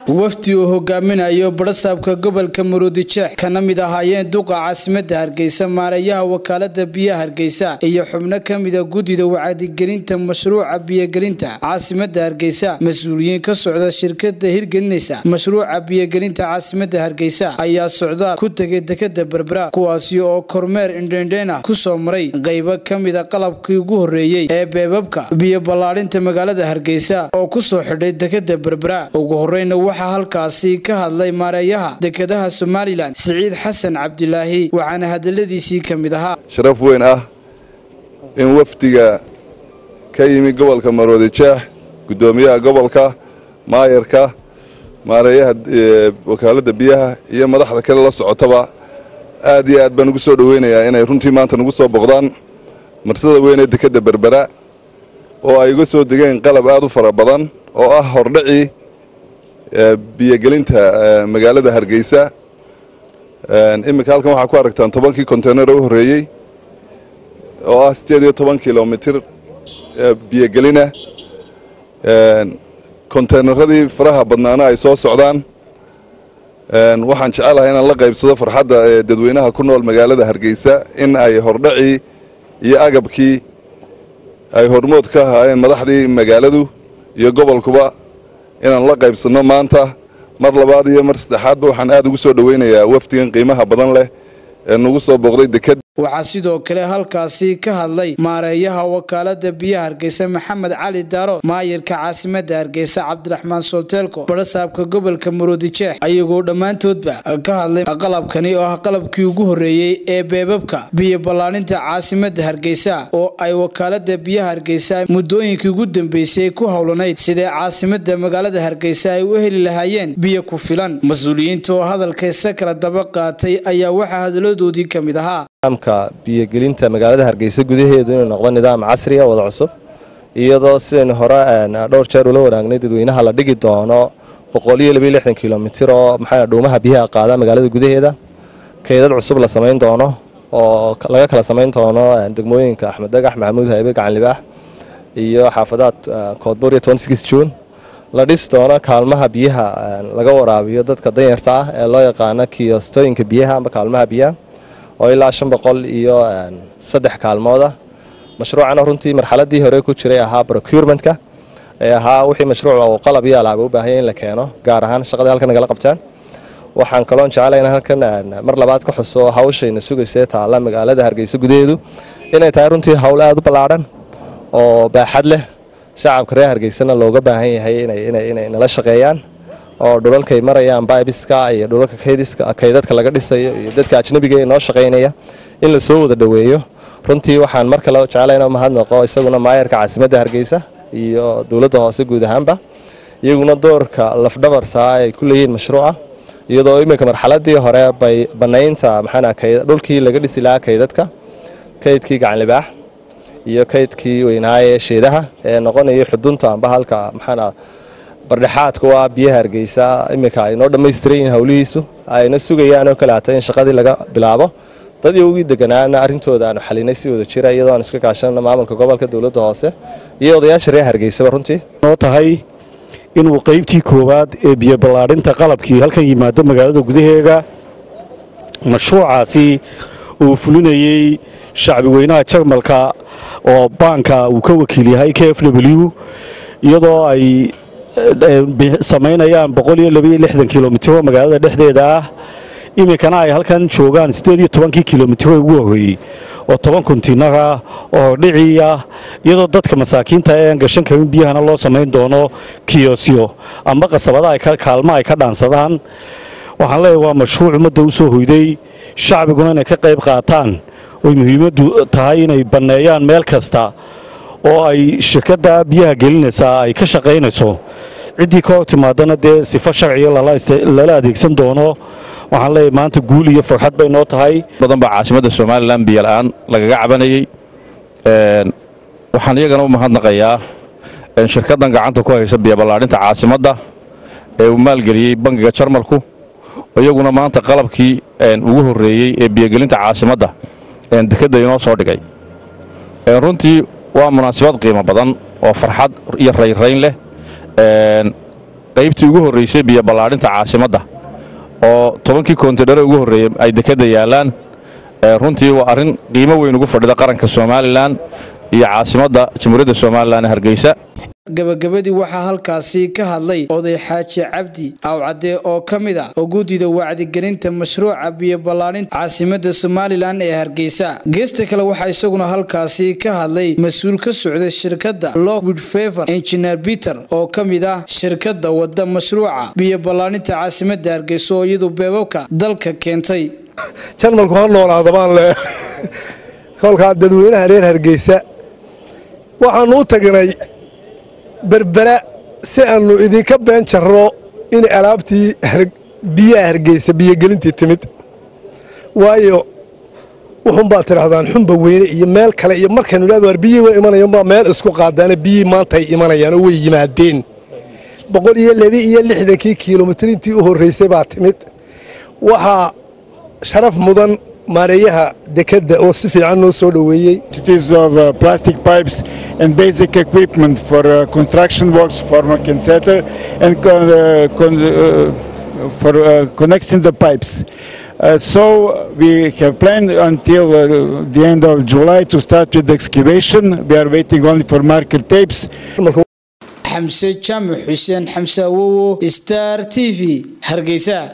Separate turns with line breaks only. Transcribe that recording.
wafdi uu hogaaminayo barasaabka gobolka Maroodijeex kana mid ahaayeen duqa caasimadda Hargeysa maareeyaha wakaalada biyaha Hargeysa iyo xubno kamid ah gudida wacyigelinta mashruuca biyagelinta caasimadda Hargeysa mas'uuliyiin ka socda shirkadda hirgelinaysa mashruuca biyagelinta caasimadda Hargeysa ayaa socda ku tagay dekada Berbera kuwaasi oo kormeer indheendheena ku soo maray qaybo kamid ah qalabkii ugu horeeyay ee beebabka biyo balaarinta magaalada Hargeysa oo ku soo xidhay dekada Berbera ugu horeyna waxa halkaasi ka hadlay maareeyaha dekadaha Somaliland Saciid Xasan Cabdilaahi waxaana hadaladiisii kamid ahaa
sharaf weyn ah in wafdiga ka yimi gobolka Maroodijeex gudoomiyaha gobolka maayarka maareeyaha wakaalada biyaha iyo madaxda kale la socotaba aad iyo aad baan ugu soo dhaweynayaa inay runtii maanta nagu soo boqdaan marsada weyn ee dekada Berbera oo ay uga soo degeen qalab aad u fara badan oo ah hordhaci biyagelinta magaalada Hargeysa imika halkan waxa ku aragtaan 10 container oo horeeyay oo ah 18 kilomitir biyagelina containeradii faraha badnaana ay soo socdaan waxaan jecelahay inaan la qaybsado farxadda dadweynaha ku nool magaalada Hargeysa in ay hordhaci iyo agabkii ay hormood ka haayeen madaxdii magaaladu iyo gobolkuba inaan la qaybsano maanta mar labaad iyo mar saddexaadba waxaan aad ugu soo dhaweynayaa wafdigan qiimaha badan leh ee nagu soo booqday dekad
waxaa sidoo kale halkaasi ka hadlay maareeyaha wakaalada biyaha Hargeysa Maxamed Cali Daaro maayirka caasimadda Hargeysa Cabdiraxmaan Solteelko barasaabka gobolka Maroodijeex ayagoo dhamaantoodba ka hadlay qalabkani oo ah qalabkii ugu horeeyay ee beebabka biyo balaarinta caasimadda Hargeysa oo ay wakaalada biyaha Hargeysa muddooyinkii ugu dambeysay ku hawlanayd sida caasimadda magaalada Hargeysa ay u heli lahaayeen biyo ku filan mas'uuliyiinta oo hadalkaysa kala daba qaatay ayaa waxa hadaladoodii kamid ahaa
nidaamka biyagelinta magaalada Hargeysa gudaheedu inuu noqdo nidaam casri ah wada cusub iyadoo sideen hore dhowr jeer ula wanaagnay dadweynaha la dhigi doono 162 kilomitir oo dhuumaha biyaha qaada magaalada gudaheeda kaydad cusub la sameyn doono oo laga kala sameyn doono degmooyinka Axmed Dagax Maxamuud Haybe Gacan Libaax iyo xaafadaad Koodbuur 26 June la dhis doono kaalmaha biyaha laga waraabiyo dadka danyarta ah ee loo yaqaan kiyostooyinka biyaha ama kaalmaha biyaha oo ilaa 500 iyo 3 kaalmooda mashruucana runtii marxaladii hore ku jiray ahaa procurementka ee ahaa wixii mashruuc oo qalab iyo alaab u baahan in la keeno gaar ahaan shaqada halkan naga qabtaan waxaan kaloon jecelahay halkan mar labaad ka xuso hawshayna sugaysa taala magaalada Hargeysa gudaheedu inay tahay runtii hawl aad u ballaaran oo baaxad leh shacabka reer Hargeysana looga baahan yahay inay nala shaqeeyaan oo dhulalkay marayaan baabiska iyo dhulalka kaydadka laga dhisayo iyo dadka ajnabiga ee noo shaqeynaya in la soo wada dhaweeyo runtii waxaan marka la jecelahay mahadnaqo isaguna maayarka caasimadda Hargeysa iyo dawladda hoose guud ahaanba iyaguna doorka lafdhabarta ay ku leeyihiin mashruuca iyadoo imika marxaladii hore bay banaynta dhulkii laga dhisi lahaa kaydkii Gacan Libaax iyo kaydkii weynaaye sheedaha ee noqonaya xudunta amba halka bardhaxaadku waa biyaha Hargeysa imika ay noo dhameystireen hawlihiisu ayna sugayaan oo kala in shaqadii laga bilaabo dad ugu deganaana arintooda aanu xalinay si wada jira iyadoo aan iska kaashanno maamulka gobolka dawladda hoose iyo odayaasha reer Hargeysa runtii
oo tahay inuu qaybtii koowaad ee biyo balaarinta qalabkii halkan yimaado magaalada gudaheega mashruucaasi uu fulinayay shacbi weynaha Jarmalka oo banka uu ka wakiil yahay KFW iyadoo ay sameynayaan 162 kilomitir magaalada dhexdeeda ah imikana ay halkan joogaan 18 kilomitir ugu horeeyay oo 10 container oo dhiciya iyadoo dadka masaakiinta ee gashan karin biyahana loo sameyn doono kiyosyo ama qasabada ay kaalma ay ka dhaansadaan waxaan leeyahay waa mashruuc umada u soo hoyday shacbiguna inay ka qayb qaataan oo muhiimadu tahay inay baneeyaan meel kasta oo ay shirkadda biyaha gelinaysa ay ka shaqeynayso cidii ka timaadana dee sifo sharci lala adeegsan doono waxaan leeyahay maanta guul iyo farxad bay noo tahay
badan ba caasimadda Somaliland biyo la'aan lagaga cabanayay waxaan iyagana u mahadnaqayaa shirkaddan gacanta ku haysa biyo balaarinta caasimadda ee uu maalgeliyay bangiga Jarmalku iyaguna maanta qalabkii ugu horeeyay ee biyagelinta caasimadda dekada inoo soo dhigay runtii waa munaasabad qiimo badan oo farxad iyo rayrayn leh qaybtii ugu horraysay biyo ballaadhinta caasimadda oo 10kii koontinare ugu horreeyay ay dekedda yaalaan runtii waa arrin qiimo weyn ugu fadhida qaranka Soomaaliland iyo caasimadda Jamhuuriyadda Soomaaliland Hargeysa.
gabagabadii waxaa halkaasi ka hadlay oday Xaaji Cabdi Awcade oo kamid ah gudida wacdigelinta mashruuca biyo ballaadhinta caasimadda Soomaaliland ee Hargeysa. geesta kale waxaa isaguna halkaasi ka hadlay mas'uul ka socda shirkadda Lockwood Favor Engineer Peter oo kamid ah shirkadda wadda mashruuca biyo ballaadhinta caasimadda Hargeysa oo iyadu beebabka dalka keentay.
Jarmalku ha noolaado baan le kolka dadweynaha reer Hargeysa waxaan u tagnay berbera si aanu idinka been jarro in alaabtii biyaha Hargeysa biyo gelintii timid waayo wuxuun baa tirahdaan xunba weyne iyo meel kale iyo markaynu leeyahay biyo way imanayaan meel isku qaadaan biyo maanta ay imanayaan oo way yimaadeen 162 kiiloomitir intii u horeysay baa timid waxa sharaf mudan maareeyaha dekedda oo si fiican noo soo dhaweeyay.
It is of plastic pipes and basic equipment for construction works for Mackensetter and for connecting the pipes. So we have planned until the end of July to start with the excavation. We are waiting only for marker tapes.
Hamza Jamu Hussein Hamza Wowo Star TV Hargeysa.